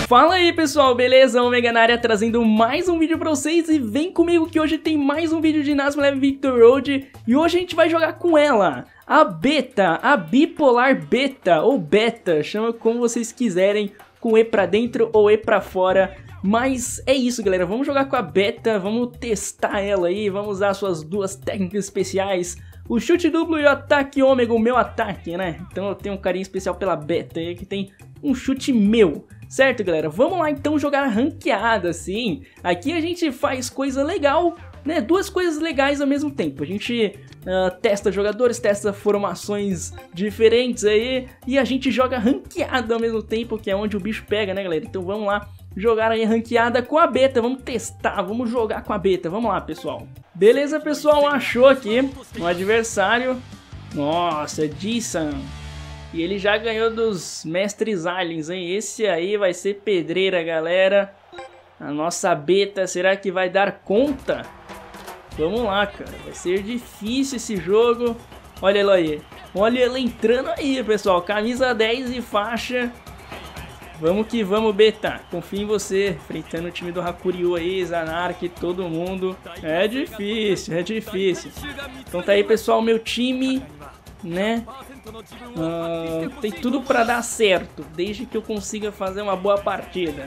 Fala aí pessoal, beleza? Omega na área trazendo mais um vídeo pra vocês e vem comigo que hoje tem mais um vídeo de Nazuma Eleven Victory Road e hoje a gente vai jogar com ela, a Beta, a Bipolar Beta ou Beta, chama como vocês quiserem, com E pra dentro ou E pra fora. Mas é isso galera, vamos jogar com a Beta, vamos testar ela aí, vamos usar suas duas técnicas especiais. O chute duplo e o ataque ômega, o meu ataque, né? Então eu tenho um carinho especial pela Beta aí, que tem um chute meu. Certo, galera? Vamos lá então jogar ranqueada, assim. Aqui a gente faz coisa legal, né? Duas coisas legais ao mesmo tempo. A gente testa jogadores, testa formações diferentes aí. E a gente joga ranqueada ao mesmo tempo, que é onde o bicho pega, né, galera? Então vamos lá jogar aí ranqueada com a Beta. Vamos testar, vamos jogar com a Beta. Vamos lá, pessoal. Beleza, pessoal? Achou aqui um adversário. Nossa, Ji-san. E ele já ganhou dos mestres aliens, hein? Esse aí vai ser pedreira, galera. A nossa Beta, será que vai dar conta? Vamos lá, cara. Vai ser difícil esse jogo. Olha ela aí. Olha ela entrando aí, pessoal. Camisa 10 e faixa. Vamos que vamos, Beta. Confio em você. Enfrentando o time do Hakuryu aí, Zanark, todo mundo. É difícil, é difícil. Então tá aí, pessoal, meu time, né? Tem tudo pra dar certo, desde que eu consiga fazer uma boa partida.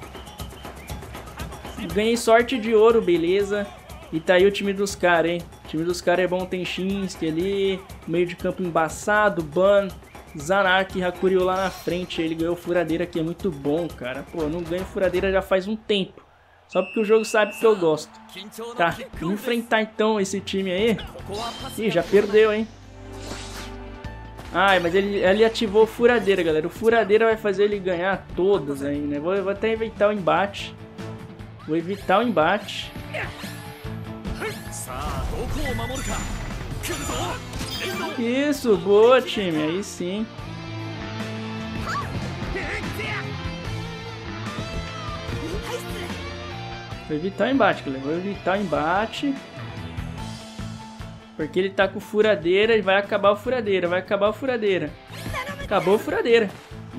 Ganhei sorte de ouro, beleza. E tá aí o time dos caras, hein? O time dos caras é bom, tem Shinsuke ali, meio de campo embaçado, Ban, Zanark e Hakuryu lá na frente. Ele ganhou furadeira, que é muito bom, cara. Pô, eu não ganho furadeira já faz um tempo. Só porque o jogo sabe que eu gosto. Tá, vamos enfrentar então esse time aí. Ih, já perdeu, hein? Ai, mas ele ativou o furadeira, galera. O furadeira vai fazer ele ganhar todas aí, né? Vou até evitar o embate. Vou evitar o embate. Isso, boa, time. Aí sim. Vou evitar o embate, galera. Vou evitar o embate. Porque ele tá com furadeira e vai acabar o furadeira, vai acabar o furadeira. Acabou o furadeira.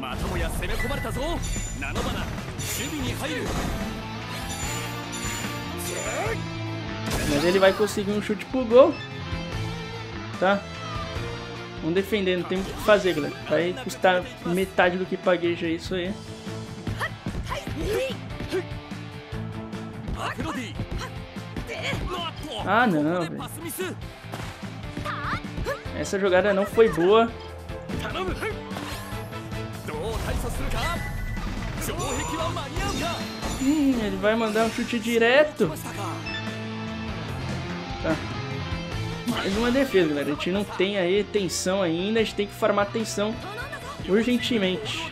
Mas ele vai conseguir um chute pro gol. Tá? Vamos defender, não tem o que fazer, galera. Vai custar metade do que paguei já isso aí. Ah, não, velho. Essa jogada não foi boa. Ele vai mandar um chute direto. Tá. Mais uma defesa, galera. A gente não tem aí tensão ainda. A gente tem que farmar tensão urgentemente.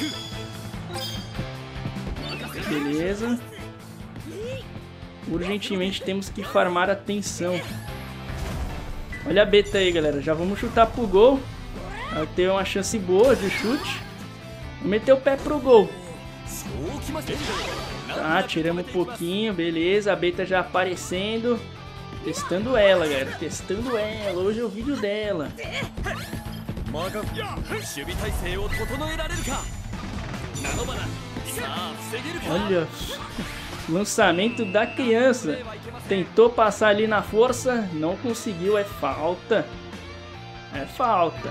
Beleza. Urgentemente temos que farmar a tensão. Olha a Beta aí, galera. Já vamos chutar pro gol. Vai ter uma chance boa de chute. Vou meter o pé pro gol. Tá, tiramos um pouquinho. Beleza, a Beta já aparecendo. Testando ela, galera. Testando ela. Hoje é o vídeo dela. Olha. Lançamento da criança. Tentou passar ali na força. Não conseguiu. É falta. É falta.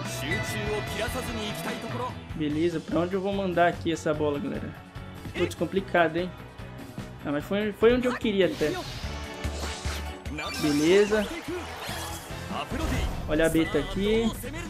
Beleza. Pra onde eu vou mandar aqui essa bola, galera? Putz, complicado, hein? Ah, mas foi onde eu queria até. Beleza. Olha a Beta aqui.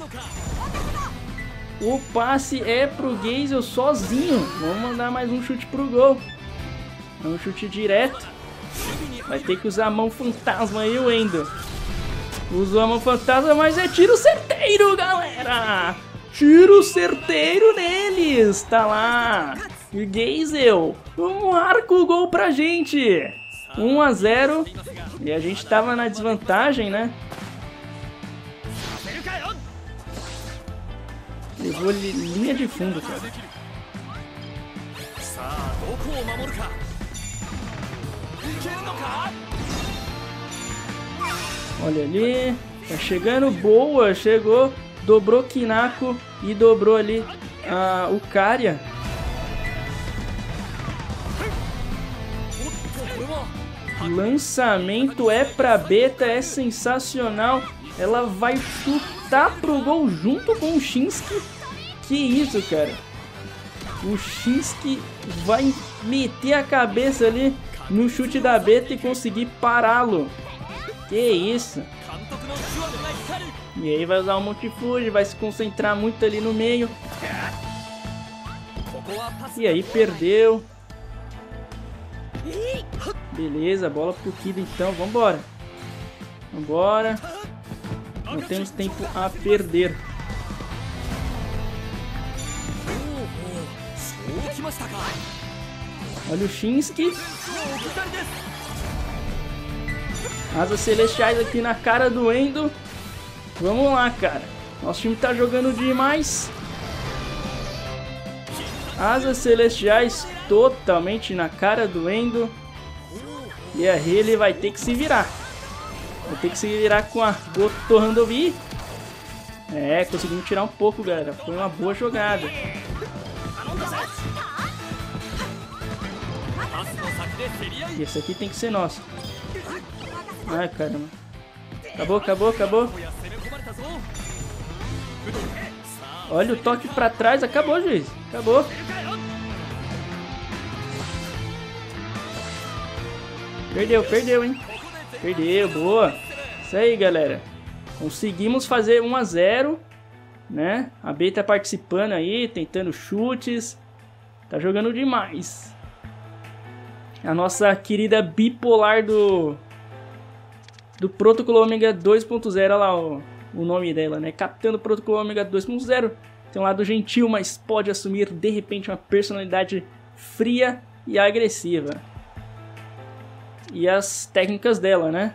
O passe é pro Geisel sozinho. Vamos mandar mais um chute pro gol. Um chute direto. Vai ter que usar a mão fantasma aí, o Endo. Usou a mão fantasma, mas é tiro certeiro, galera. Tiro certeiro neles. Tá lá. E Geisel marca o gol pra gente. 1 a 0. E a gente tava na desvantagem, né? Levou linha de fundo, cara. Olha ali. Tá chegando, boa. Chegou, dobrou Kinako e dobrou ali o Karya. Lançamento é pra Beta, é sensacional. Ela vai chutar pro gol junto com o Shinsuke. Que isso, cara. O Shinsuke vai meter a cabeça ali no chute da Beta e conseguir pará-lo. Que isso. E aí vai usar o Multifuge, vai se concentrar muito ali no meio. E aí perdeu. Beleza, bola pro Kido então, vambora. Vambora. Não temos tempo a perder. Olha o Shinsuke. Asas celestiais aqui na cara do Endo. Vamos lá, cara. Nosso time tá jogando demais. Asas celestiais totalmente na cara do Endo. E aí ele vai ter que se virar. Vai ter que se virar com a Goto Handobi. É, conseguimos tirar um pouco, galera. Foi uma boa jogada. E esse aqui tem que ser nosso. Ai, caramba. Acabou, acabou, acabou. Olha o toque pra trás. Acabou, juiz. Acabou. Perdeu, perdeu, hein? Perdeu, boa. Isso aí, galera. Conseguimos fazer 1 a 0, né? A B tá participando aí, tentando chutes. Tá jogando demais. A nossa querida bipolar do Protocolo Ômega 2.0, olha lá o nome dela, né? Capitã do Protocolo Ômega 2.0. Tem um lado gentil, mas pode assumir de repente uma personalidade fria e agressiva. E as técnicas dela, né?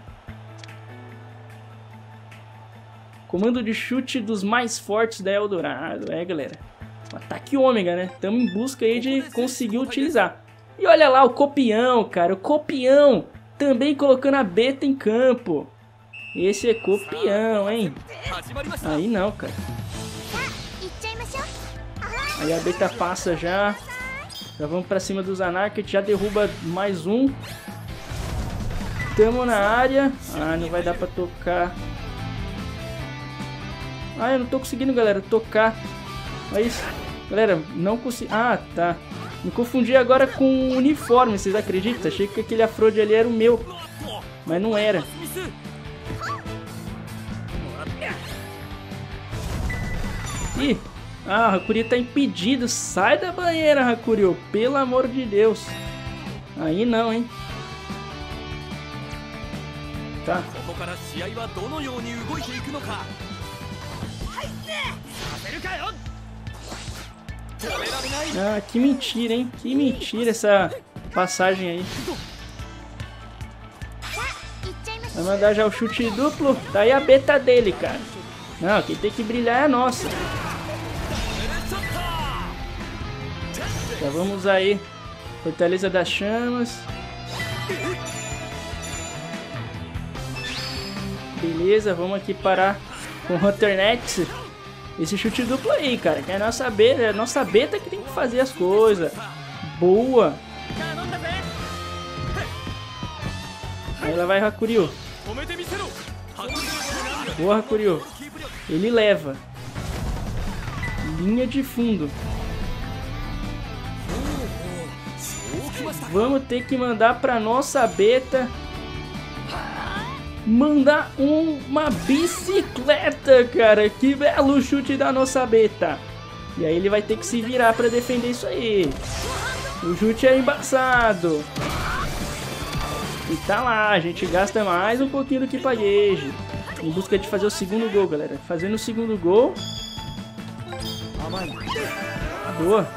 Comando de chute dos mais fortes da Eldorado. É, galera. O ataque ômega, né? Estamos em busca aí de conseguir utilizar. E olha lá o Copião, cara. O Copião também colocando a Beta em campo. Esse é Copião, hein? Aí não, cara. Aí a Beta passa já. Já vamos pra cima dos Anarchy. Já derruba mais um. Tamo na área. Ah, não vai dar pra tocar. Ah, eu não tô conseguindo, galera, tocar. Olha isso. Galera, não consigo. Ah, tá. Me confundi agora com o uniforme, vocês acreditam? Achei que aquele Afrode ali era o meu. Mas não era. Ih. Ah, o Hakuryu tá impedido. Sai da banheira, Hakuryu. Pelo amor de Deus. Aí não, hein. Tá. Ah, que mentira, hein? Que mentira essa passagem aí. Vai mandar já o chute duplo. Tá aí a Beta dele, cara. Não, quem tem que brilhar é a nossa. Já vamos aí. Fortaleza das Chamas. Beleza, vamos aqui parar com o Hunter Next. Esse chute duplo aí, cara, que é a nossa Beta que tem que fazer as coisas. Boa. Aí lá vai Hakuryu. Boa, Hakuryu. Ele leva. Linha de fundo. Vamos ter que mandar pra nossa Beta. Mandar uma bicicleta, cara. Que belo chute da nossa Beta. E aí ele vai ter que se virar pra defender isso aí. O chute é embaçado. E tá lá, a gente gasta mais um pouquinho do que pagueje. Em busca de fazer o segundo gol, galera. Fazendo o segundo gol. Boa.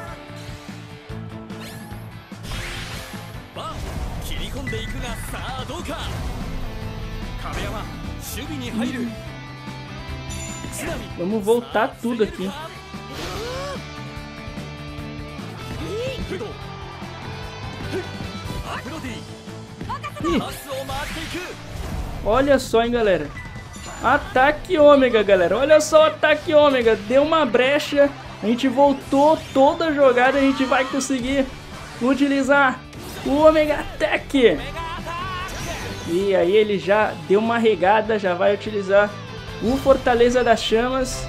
Vamos voltar tudo aqui. Ih. Olha só, hein, galera. Ataque ômega, galera. Olha só o ataque ômega. Deu uma brecha. A gente voltou toda a jogada. A gente vai conseguir utilizar o Omega Attack. E aí ele já deu uma regada, já vai utilizar o Fortaleza das Chamas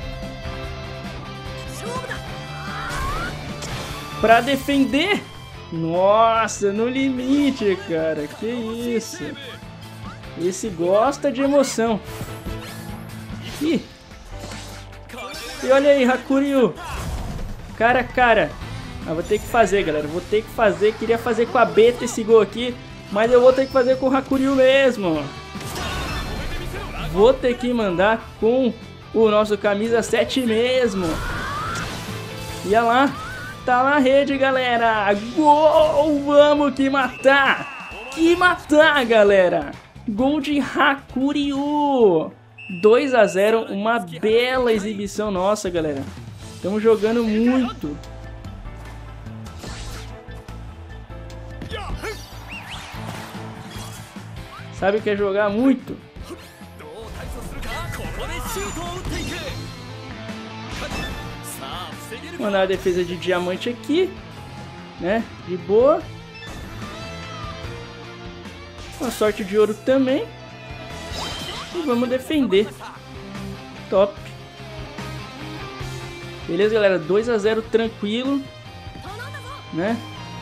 pra defender. Nossa, no limite, cara. Que isso. Esse gosta de emoção. Ih. E olha aí, Hakuryu. Cara a cara. Ah, vou ter que fazer, galera. Vou ter que fazer. Queria fazer com a Beta esse gol aqui, mas eu vou ter que fazer com o Hakuryu mesmo. Vou ter que mandar com o nosso camisa 7 mesmo. E olha lá. Tá na rede, galera. Gol! Vamos que matar. Que matar, galera. Gol de Hakuryu. 2 a 0. Uma bela exibição nossa, galera. Estamos jogando muito. Sabe o que é jogar muito? Mandar a defesa de diamante aqui, né? De boa. Uma sorte de ouro também. E vamos defender. Top. Beleza, galera? 2 a 0 tranquilo, né?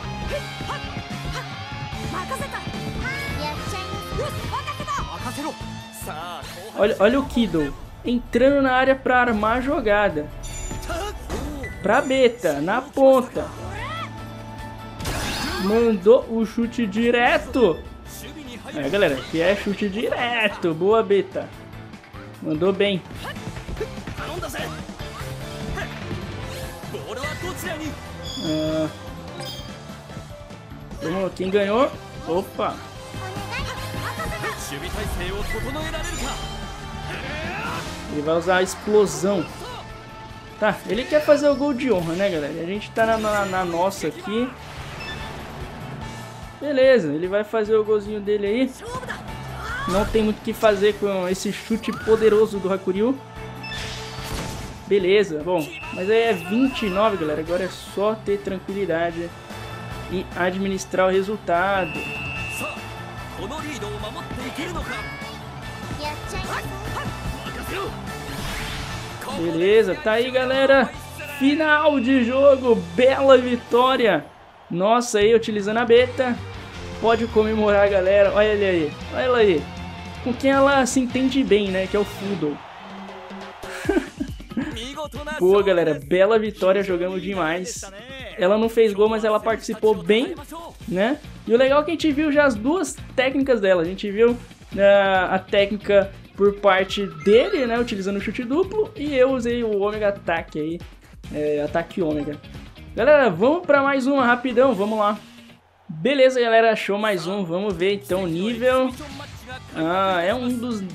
Olha o Kido entrando na área para armar a jogada. Pra Beta, na ponta. Mandou o chute direto. É, galera, que é chute direto. Boa, Beta. Mandou bem. Vamos, quem ganhou? Opa. Ele vai usar a explosão. Tá, ele quer fazer o gol de honra, né, galera? A gente tá na nossa aqui. Beleza, ele vai fazer o golzinho dele aí. Não tem muito o que fazer com esse chute poderoso do Hakuryu. Beleza, bom. Mas aí é 29, galera. Agora é só ter tranquilidade e administrar o resultado. Beleza, tá aí, galera. Final de jogo, bela vitória. Nossa, aí utilizando a Beta. Pode comemorar, galera. Olha ele aí, olha ela aí. Com quem ela se entende bem, né? Que é o Fudo. Pô, galera, bela vitória, jogamos demais. Ela não fez gol, mas ela participou bem, né? E o legal é que a gente viu já as duas técnicas dela. A gente viu a técnica por parte dele, né, utilizando o chute duplo, e eu usei o Ômega Ataque aí, ataque Ômega. Galera, vamos para mais uma rapidão, vamos lá. Beleza, galera, achou mais um, vamos ver então o nível. É um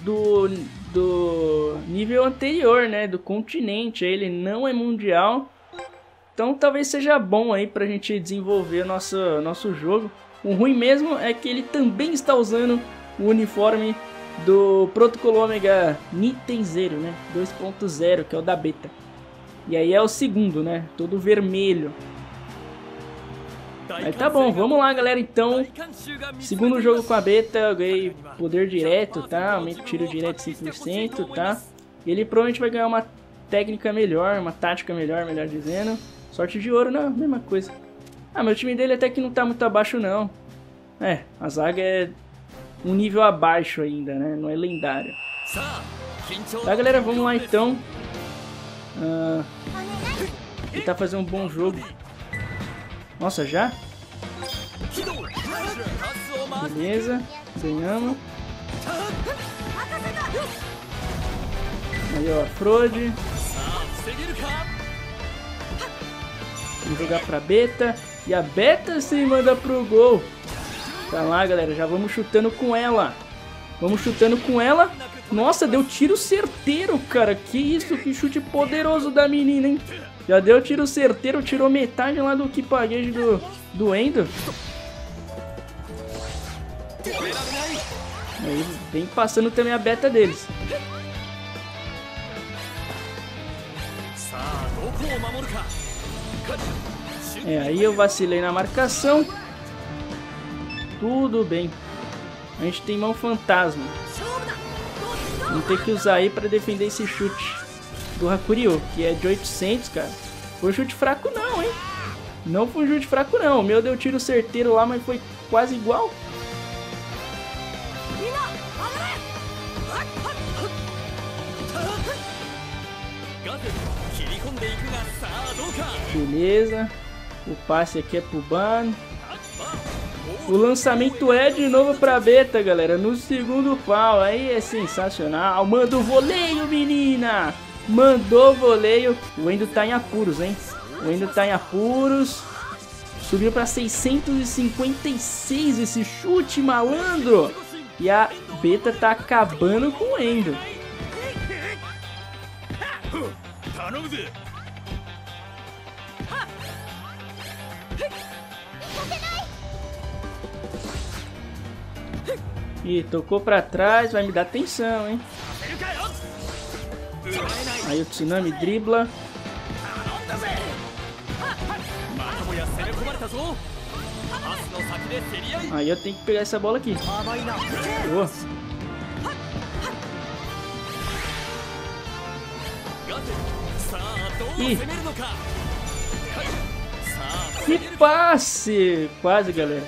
do nível anterior, né, do continente, ele não é mundial. Então talvez seja bom aí pra gente desenvolver nosso jogo. O ruim mesmo é que ele também está usando o uniforme do Protocolo Ômega Nitenzeiro, né? 2.0, que é o da Beta. E aí é o segundo, né? Todo vermelho. Aí tá bom, vamos lá, galera, então. Segundo jogo com a Beta, eu ganhei poder direto, tá? Aumento tiro direto 100%, tá? E ele provavelmente vai ganhar uma técnica melhor, uma tática melhor dizendo. Sorte de ouro, não, mesma coisa. Ah, meu time dele até que não tá muito abaixo, não. A zaga é um nível abaixo ainda, né? Não é lendário. Tá, galera, vamos lá então. Tentar fazer um bom jogo. Nossa, já? Beleza, ganhamos. Aí, ó, Frode. Vamos jogar pra Beta. E a Beta se manda pro gol. Tá lá, galera, já vamos chutando com ela. Vamos chutando com ela. Nossa, deu tiro certeiro, cara. Que isso, que chute poderoso da menina, hein? Já deu tiro certeiro, tirou metade lá do equipaguejo do Endo. Aí vem passando também a Beta deles. Aí eu vacilei na marcação. Tudo bem. A gente tem mão fantasma. Vamos ter que usar aí pra defender esse chute do Hakuryu, que é de 800, cara. Foi um chute fraco não, hein? Não foi um chute fraco não. O meu deu tiro certeiro lá, mas foi quase igual. Beleza. O passe aqui é pro Ban. O lançamento é de novo pra Beta, galera. No segundo pau. Aí é sensacional. Manda o voleio, menina. Mandou voleio. O Endo tá em apuros, hein? O Endo tá em apuros. Subiu pra 656 esse chute, malandro. E a Beta tá acabando com o Endo. Ih, tocou pra trás, vai me dar atenção, hein? Aí o Tsunami dribla. Aí eu tenho que pegar essa bola aqui. Boa. Ih. Que passe! Quase, galera.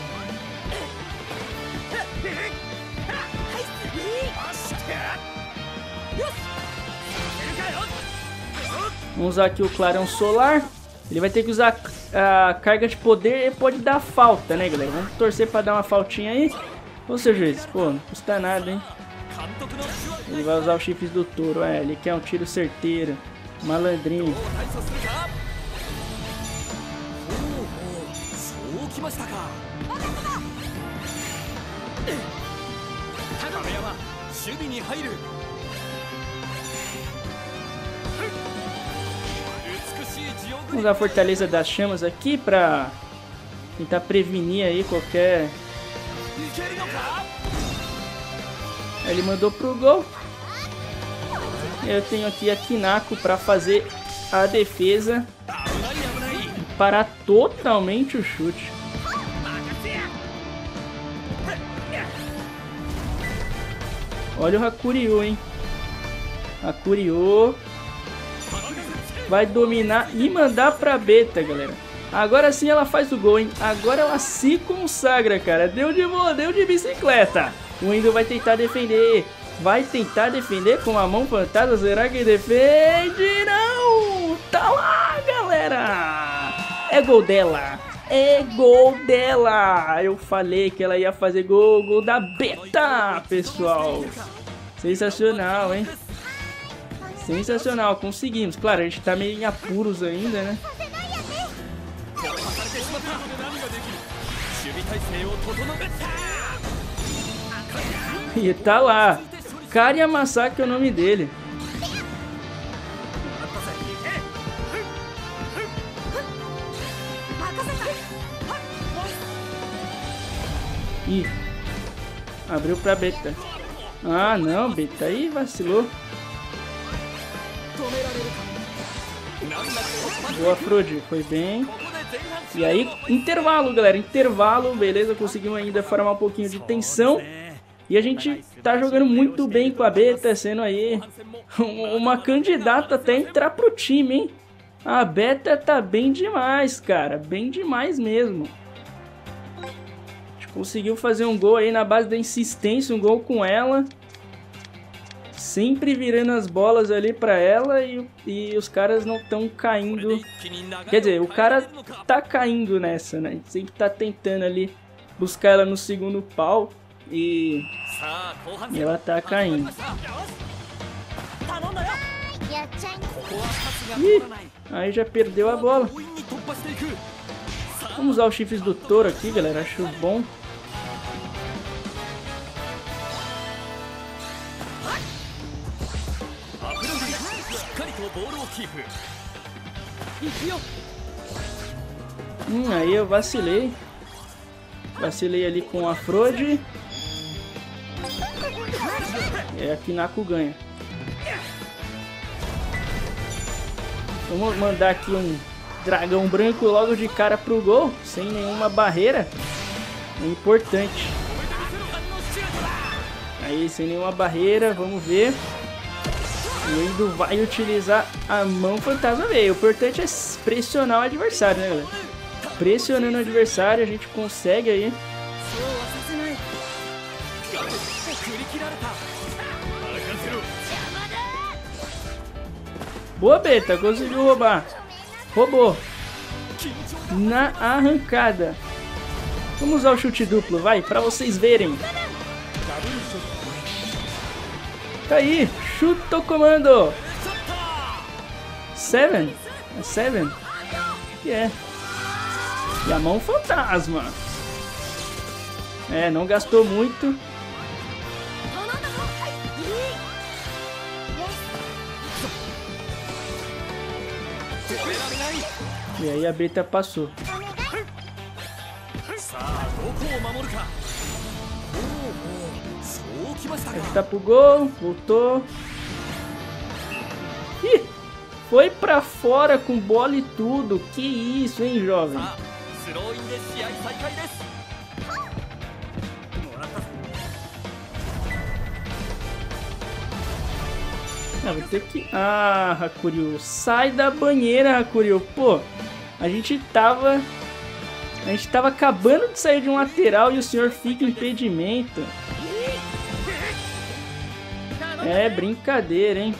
Vamos usar aqui o clarão solar. Ele vai ter que usar a carga de poder e pode dar falta, né, galera? Vamos torcer pra dar uma faltinha aí. Ô, seu juiz, pô, não custa nada, hein? Ele vai usar os chifres do touro. É, ele quer um tiro certeiro. Malandrinho. Vamos usar a Fortaleza das Chamas aqui pra tentar prevenir aí qualquer... Ele mandou pro gol. Eu tenho aqui a Kinako pra fazer a defesa e parar totalmente o chute. Olha o Hakuryu, hein? Hakuryu vai dominar e mandar pra Beta, galera. Agora sim ela faz o gol, hein? Agora ela se consagra, cara. Deu de bicicleta. O Endo vai tentar defender. Vai tentar defender com a mão fantasma. Será que defende? Não! Tá lá, galera! É gol dela. É gol dela. Eu falei que ela ia fazer gol. Gol da Beta, pessoal. Sensacional, hein? Sensacional, conseguimos. Claro, a gente tá meio em apuros ainda, né? E tá lá. Kariya Masaki é o nome dele. Ih, abriu pra Beta. Ah, não, Beta aí vacilou. Boa, Frode, foi bem. E aí, intervalo, galera, intervalo, beleza, conseguimos ainda formar um pouquinho de tensão. E a gente tá jogando muito bem com a Beta, sendo aí uma candidata até a entrar pro time, hein. A Beta tá bem demais, cara, bem demais mesmo. A gente conseguiu fazer um gol aí na base da insistência, um gol com ela. Sempre virando as bolas ali pra ela e os caras não estão caindo. Quer dizer, o cara tá caindo nessa, né? A gente sempre tá tentando ali buscar ela no segundo pau e ela tá caindo. Ih, aí já perdeu a bola. Vamos usar os chifres do touro aqui, galera. Acho bom. Aí eu vacilei. Vacilei ali com a Frode. É, a Kinako ganha. Vamos mandar aqui um dragão branco logo de cara pro gol, sem nenhuma barreira. É importante. Aí, sem nenhuma barreira, vamos ver. O Endo vai utilizar a mão fantasma veio. O importante é pressionar o adversário, né, galera? Pressionando o adversário, a gente consegue aí. Boa, Beta, conseguiu roubar. Roubou. Na arrancada. Vamos usar o chute duplo, vai, pra vocês verem. Tá aí, chuta o comando. 7? É 7? Que é? E a mão fantasma. É, não gastou muito. E aí a Beta passou. Ele tá pro gol, voltou. Ih, foi pra fora com bola e tudo. Que isso, hein, jovem? Ah, vou ter que... Ah, Hakuryu, sai da banheira, Hakuryu. Pô, a gente tava acabando de sair de um lateral e o senhor fica em impedimento. É brincadeira, hein?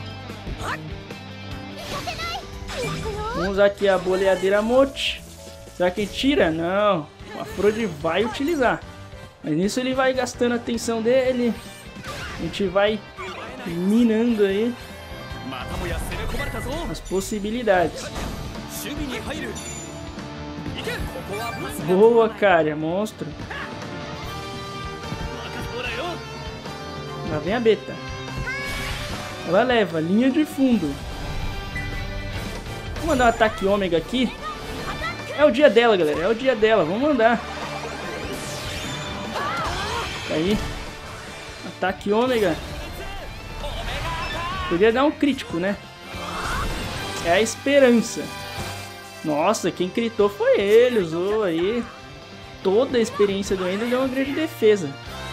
Vamos usar aqui a boleadeira Mote. Será que tira? Não. O Afrod vai utilizar. Mas nisso ele vai gastando a atenção dele. A gente vai minando aí as possibilidades. Boa, cara, monstro. Lá vem a Beta. Ela leva, linha de fundo. Vou mandar um ataque ômega aqui. É o dia dela, galera, é o dia dela, vamos mandar. Tá aí. Ataque ômega. Podia dar um crítico, né? É a esperança. Nossa, quem gritou foi ele, usou aí toda a experiência do Endo e deu uma grande defesa.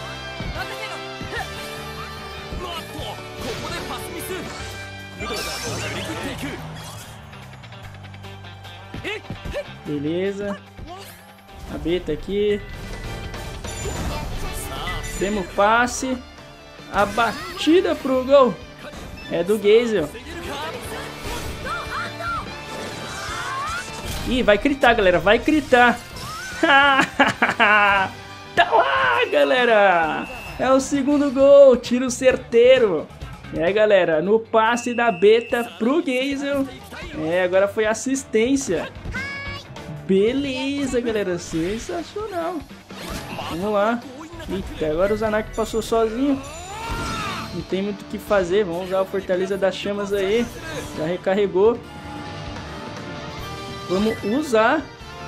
Beleza. A Beta aqui. Demos passe. A batida pro gol é do Geisel. Ih, vai gritar, galera, vai gritar. Tá lá, galera. É o segundo gol, tiro certeiro. É, galera, no passe da Beta pro Geisel. É, agora foi assistência. Beleza, galera, sensacional. Vamos lá. Eita, agora o Zanaki passou sozinho. Não tem muito o que fazer, vamos usar o Fortaleza das Chamas aí. Já recarregou. Vamos usar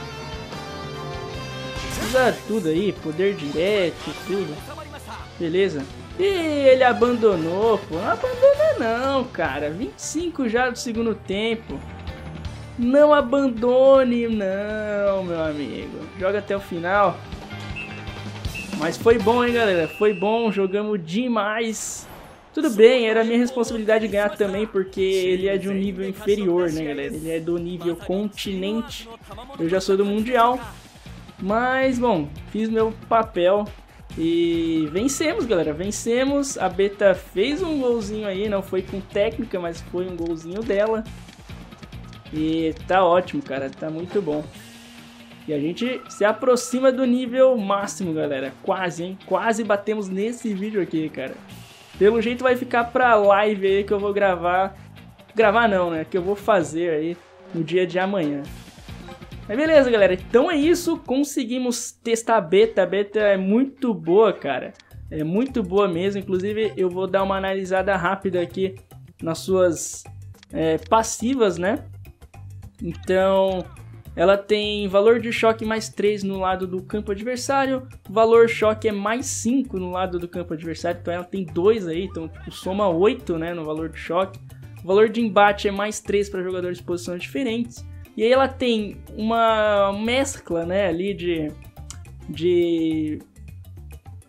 tudo aí, poder direto, tudo. Beleza. E ele abandonou, pô. Não abandona não, cara. 25 já do segundo tempo. Não abandone, não, meu amigo. Joga até o final. Mas foi bom, hein, galera. Foi bom, jogamos demais. Tudo bem, era minha responsabilidade ganhar também, porque ele é de um nível inferior, né, galera? Ele é do nível continente. Eu já sou do Mundial. Mas, bom, fiz meu papel e vencemos, galera. Vencemos. A Beta fez um golzinho aí, não foi com técnica, mas foi um golzinho dela. E tá ótimo, cara. Tá muito bom. E a gente se aproxima do nível máximo, galera. Quase, hein? Quase batemos nesse vídeo aqui, cara. Pelo jeito vai ficar pra live aí que eu vou gravar. Gravar não, né? Que eu vou fazer aí no dia de amanhã. Mas beleza, galera. Então é isso. Conseguimos testar a Beta. A Beta é muito boa, cara. É muito boa mesmo. Inclusive eu vou dar uma analisada rápida aqui nas suas passivas, né? Então... ela tem valor de choque mais 3 no lado do campo adversário, valor choque é mais 5 no lado do campo adversário, então ela tem 2 aí, então tipo, soma 8, né, no valor de choque. O valor de embate é mais 3 para jogadores de posições diferentes. E aí ela tem uma mescla, né, ali de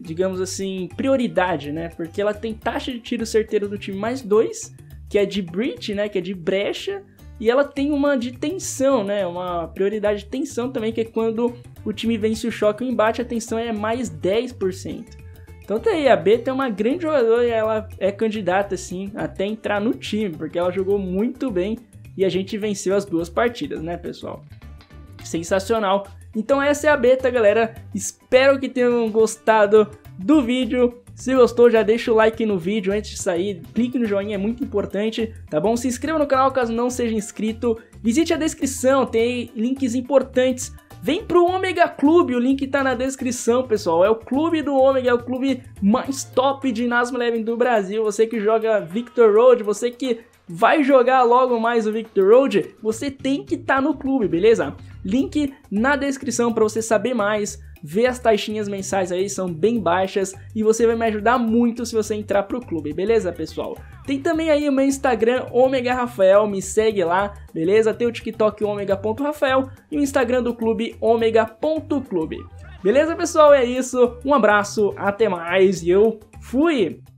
digamos assim, prioridade, né? Porque ela tem taxa de tiro certeiro do time mais 2, que é de breach, né? Que é de brecha. E ela tem uma de tensão, né? Uma prioridade de tensão também, que é quando o time vence o choque ou embate, a tensão é mais 10%. Então tá aí, a Beta é uma grande jogadora e ela é candidata, assim, até entrar no time, porque ela jogou muito bem e a gente venceu as 2 partidas, né, pessoal? Sensacional! Então essa é a Beta, galera. Espero que tenham gostado do vídeo. Se gostou, já deixa o like no vídeo antes de sair, clique no joinha, é muito importante, tá bom? Se inscreva no canal caso não seja inscrito, visite a descrição, tem links importantes. Vem pro Omega Clube, o link tá na descrição, pessoal. É o clube do Omega, é o clube mais top de Nasmo Eleven do Brasil. Você que joga Victor Road, você que vai jogar logo mais o Victor Road, você tem que estar no clube, beleza? Link na descrição para você saber mais. Ver as taxinhas mensais aí, são bem baixas e você vai me ajudar muito se você entrar pro clube, beleza, pessoal? Tem também aí o meu Instagram, Omega Rafael, me segue lá, beleza? Tem o TikTok omega.rafael e o Instagram do clube, omega.clube. Beleza, pessoal? É isso, um abraço, até mais e eu fui!